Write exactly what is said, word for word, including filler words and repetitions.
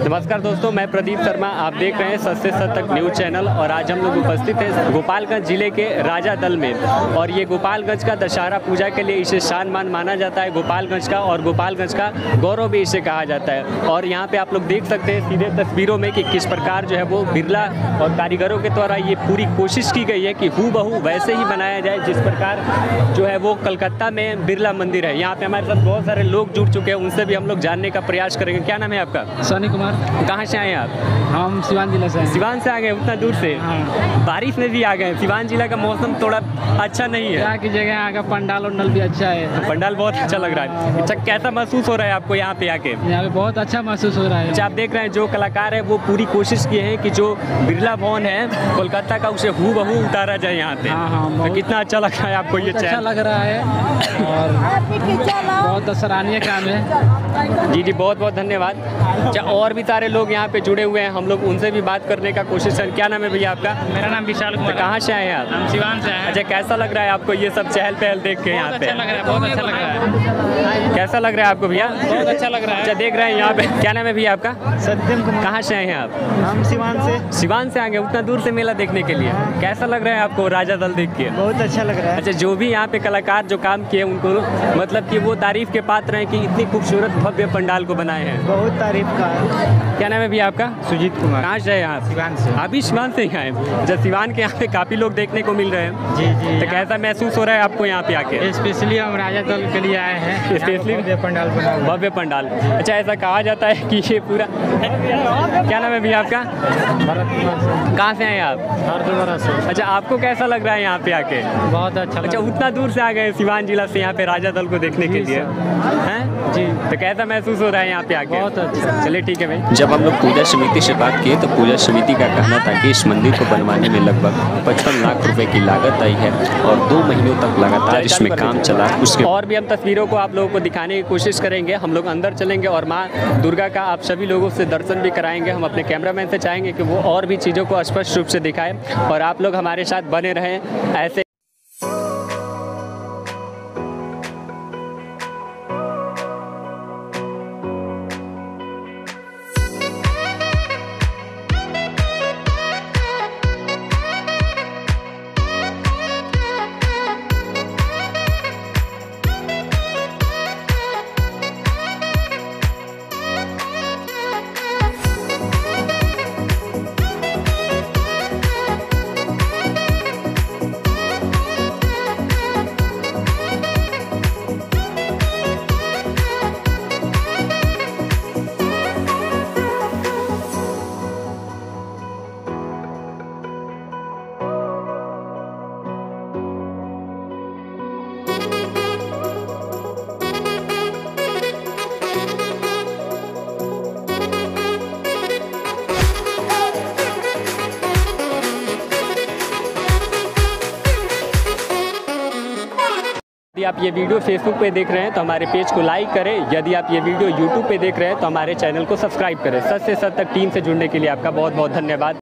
नमस्कार दोस्तों, मैं प्रदीप शर्मा। आप देख रहे हैं सच से सच तक न्यूज़ चैनल और आज हम लोग उपस्थित हैं गोपालगंज जिले के राजा दल में। और ये गोपालगंज का दशहरा पूजा के लिए इसे शान मान माना जाता है गोपालगंज का, और गोपालगंज का गौरव भी इसे कहा जाता है। और यहाँ पे आप लोग देख सकते हैं सीधे तस्वीरों में कि किस प्रकार जो है वो बिरला और कारीगरों के द्वारा ये पूरी कोशिश की गई है कि हूबहू वैसे ही बनाया जाए जिस प्रकार जो है वो कलकत्ता में बिरला मंदिर है। यहाँ पे हमारे साथ बहुत सारे लोग जुड़ चुके हैं, उनसे भी हम लोग जानने का प्रयास करेंगे। क्या नाम है आपका? सनी कुमार। कहाँ से आए हैं आप? हम सिवान जिला से। सिवान से आ गए उतना दूर से? हाँ। बारिश में भी आ गए। सिवान जिला का मौसम थोड़ा अच्छा नहीं है। यहाँ की जगह यहाँ का पंडाल उंडाल भी अच्छा है। पंडाल बहुत अच्छा लग रहा है। अच्छा, कैसा महसूस हो रहा है आपको यहाँ पे आके? यहाँ पे बहुत अच्छा महसूस हो रहा है। अच्छा, आप देख रहे हैं जो कलाकार है वो पूरी कोशिश किए हैं कि जो बिरला भवन है कोलकाता का उसे हूबहू उतारा जाए यहाँ पे। हाँ हाँ, तो कितना अच्छा लग रहा है आपको? ये अच्छा लग रहा है और बहुत सराहनीय काम है। जी जी, बहुत बहुत धन्यवाद। अच्छा, और भी सारे लोग यहाँ पे जुड़े हुए हैं, हम लोग उनसे भी बात करने का कोशिश करें। क्या नाम है भैया आपका? मेरा नाम विशाल कुमार। तो कहाँ से आए हैं आप? हम सिवान से आए। अच्छा, कैसा लग रहा है आपको ये सब चहल पहल देख के यहाँ पे? अच्छा लग रहा है, बहुत अच्छा लग रहा है। कैसा लग रहा है आपको भैया? बहुत अच्छा लग रहा है। अच्छा, देख रहे हैं यहाँ पे। क्या नाम है भैया आपका? सत्यम कुमार। कहाँ से आए हैं आप? हम सिवान से। सिवान से आ गए उतना दूर से मेला देखने के लिए। कैसा लग रहा है आपको राजा दल देख के? बहुत अच्छा लग रहा है। अच्छा, जो भी यहाँ पे कलाकार जो काम किए उनको मतलब कि वो तारीफ के पात्र हैं कि इतनी खूबसूरत भव्य पंडाल को बनाए हैं। बहुत तारीफ का। क्या नाम है भैया आपका? सुजीत कुमार। कहाँ से हैं आप? सिवान से। आप भी सिवान से ही आए? जब सिवान के यहाँ पे काफ़ी लोग देखने को मिल रहे हैं। जी जी। तो कैसा महसूस हो रहा है आपको यहाँ पे आके? स्पेशली हम राजा दल के लिए आए हैं। स्पेशली भव्य पंडाल बना हुआ है। भव्य पंडाल। अच्छा, ऐसा कहा जाता है कि ये पूरा क्या नाम है भैया आपका? भरत कुमार से। कहाँ से आए आप? हरदोरा से। अच्छा, आपको कैसा लग रहा है यहाँ पे आके? बहुत अच्छा। अच्छा, उतना दूर से आ गए सिवान जिला से यहाँ पे राजा दल को देखने के लिए हैं जी। तो कैसा महसूस हो रहा है यहाँ पे आके? बहुत अच्छा। चलिए ठीक है भाई। जब हम लोग पूजा समिति से बात किए तो पूजा समिति का कहना था कि इस मंदिर को बनवाने में लगभग पचपन लाख रुपए की लागत आई है और दो महीनों तक लगातार इसमें काम चला। उसके और भी हम तस्वीरों को आप लोगों को दिखाने की कोशिश करेंगे। हम लोग अंदर चलेंगे और माँ दुर्गा का आप सभी लोगों से दर्शन भी कराएंगे। हम अपने कैमरामैन से चाहेंगे कि वो और भी चीज़ों को स्पष्ट रूप से दिखाएं और आप लोग हमारे साथ बने रहें ऐसे। यदि आप ये वीडियो फेसबुक पे देख रहे हैं तो हमारे पेज को लाइक करें। यदि आप ये वीडियो यूट्यूब पे देख रहे हैं तो हमारे चैनल को सब्सक्राइब करें। सच से सच तक टीम से जुड़ने के लिए आपका बहुत बहुत धन्यवाद।